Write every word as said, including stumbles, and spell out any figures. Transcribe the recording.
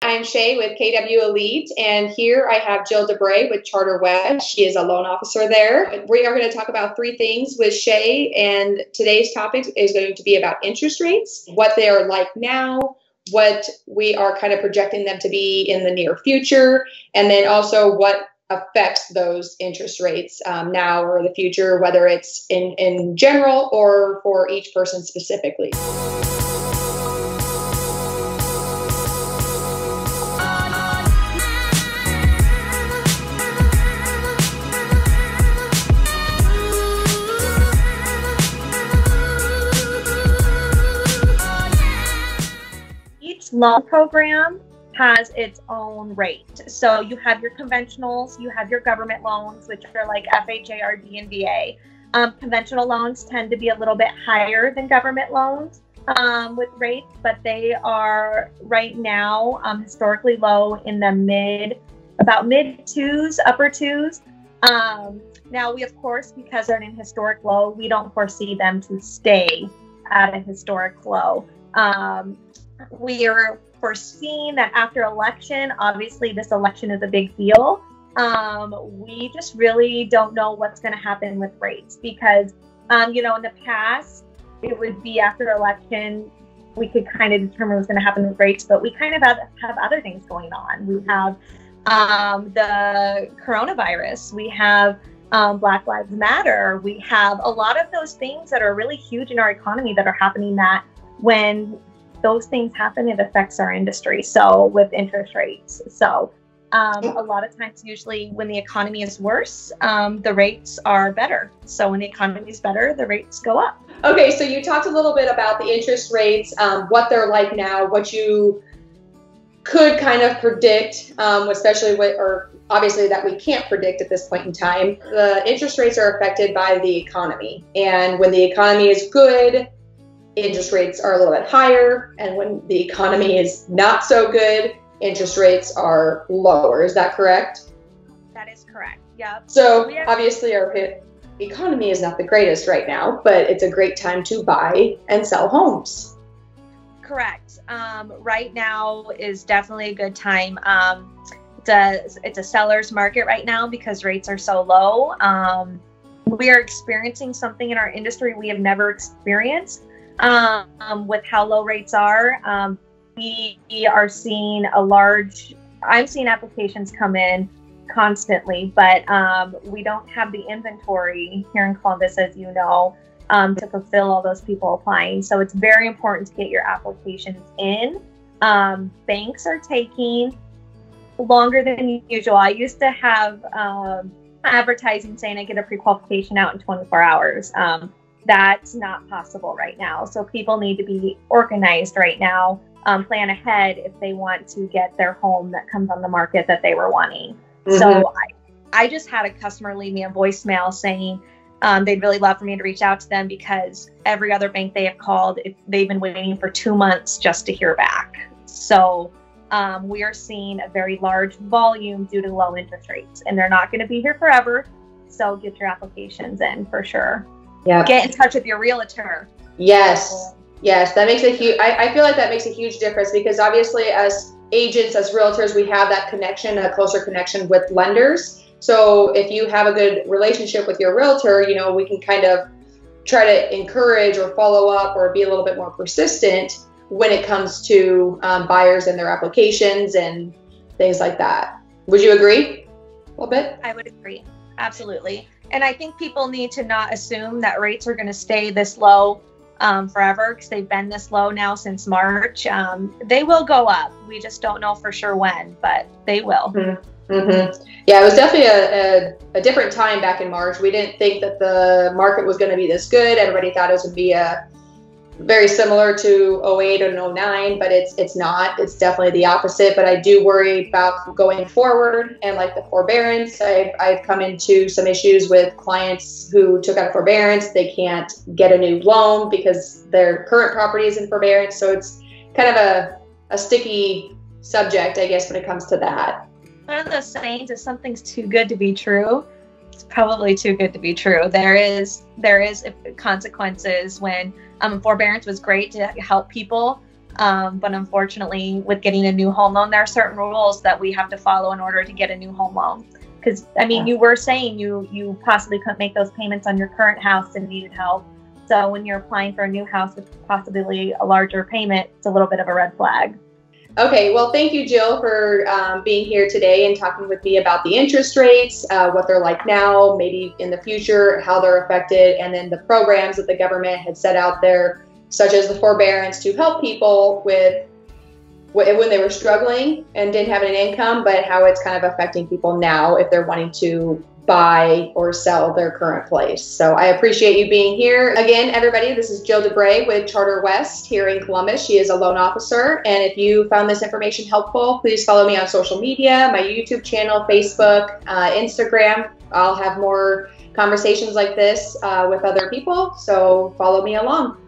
I'm Shae with K W Elite, and here I have Jill DuBray with CharterWest. She is a loan officer there. We are going to talk about three things with Shae, and today's topic is going to be about interest rates, what they are like now, what we are kind of projecting them to be in the near future, and then also what affects those interest rates um, now or the future, whether it's in, in general or for each person specifically. Each loan program has its own rate. So you have your conventionals, you have your government loans, which are like F H A, R D, and V A. Um, conventional loans tend to be a little bit higher than government loans um, with rates, but they are right now um, historically low in the mid, about mid twos, upper twos. Um, now we, of course, because they're in a historic low, we don't foresee them to stay at a historic low. Um, we are foreseeing that after election, obviously this election is a big deal. Um, we just really don't know what's going to happen with rates because, um, you know, in the past, it would be after election, we could kind of determine what's going to happen with rates, but we kind of have, have other things going on. We have um, the coronavirus. We have um, Black Lives Matter. We have a lot of those things that are really huge in our economy that are happening that when those things happen, it affects our industry. So with interest rates. So um, a lot of times, usually when the economy is worse, um, the rates are better. So when the economy is better, the rates go up. Okay, so you talked a little bit about the interest rates, um, what they're like now, what you could kind of predict, um, especially with, or obviously that we can't predict at this point in time. The interest rates are affected by the economy. And when the economy is good, interest rates are a little bit higher, and when the economy is not so good, interest rates are lower. Is that correct? That is correct. Yep. So obviously our economy is not the greatest right now, but it's a great time to buy and sell homes. Correct. Um, right now is definitely a good time. Um, it's a, it's a seller's market right now because rates are so low. Um, we are experiencing something in our industry we have never experienced. Um, with how low rates are, um, we are seeing a large, I'm seeing applications come in constantly, but um, we don't have the inventory here in Columbus, as you know, um, to fulfill all those people applying. So it's very important to get your applications in. Um, banks are taking longer than usual. I used to have um, advertising saying I get a pre-qualification out in twenty-four hours. Um, That's not possible right now. So people need to be organized right now, um, plan ahead if they want to get their home that comes on the market that they were wanting. Mm-hmm. So I, I just had a customer leave me a voicemail saying um, they'd really love for me to reach out to them because every other bank they have called, it, they've been waiting for two months just to hear back. So um, we are seeing a very large volume due to low interest rates, and they're not going to be here forever. So get your applications in for sure. Yeah. Get in touch with your realtor. Yes. Yes. That makes a huge, I, I feel like that makes a huge difference because obviously as agents, as realtors, we have that connection, a closer connection with lenders. So if you have a good relationship with your realtor, you know, we can kind of try to encourage or follow up or be a little bit more persistent when it comes to um, buyers and their applications and things like that. Would you agree a little bit? I would agree. Absolutely. And I think people need to not assume that rates are going to stay this low um, forever because they've been this low now since March. Um, they will go up. We just don't know for sure when, but they will. Mm-hmm. Mm-hmm. Yeah, it was definitely a, a, a different time back in March. We didn't think that the market was going to be this good. Everybody thought it was going to be a very similar to oh eight and oh nine, but it's it's not. It's definitely the opposite. But I do worry about going forward and like the forbearance. I've, I've come into some issues with clients who took out a forbearance. They can't get a new loan because their current property is in forbearance. So it's kind of a, a sticky subject, I guess, when it comes to that. One of those sayings, if something's too good to be true, it's probably too good to be true. There is there is consequences when um, forbearance was great to help people Um, but unfortunately, with getting a new home loan, there are certain rules that we have to follow in order to get a new home loan. Because, I mean, you were saying you, you possibly couldn't make those payments on your current house and needed help. So when you're applying for a new house with possibly a larger payment, it's a little bit of a red flag. Okay, well, thank you, Jill, for um, being here today and talking with me about the interest rates, uh, what they're like now, maybe in the future, how they're affected, and then the programs that the government had set out there, such as the forbearance to help people with when they were struggling and didn't have an income, but how it's kind of affecting people now if they're wanting to buy or sell their current place. So I appreciate you being here. Again, everybody, this is Jill DuBray with CharterWest here in Columbus. She is a loan officer. And if you found this information helpful, please follow me on social media, my YouTube channel, Facebook, uh, Instagram. I'll have more conversations like this uh, with other people. So follow me along.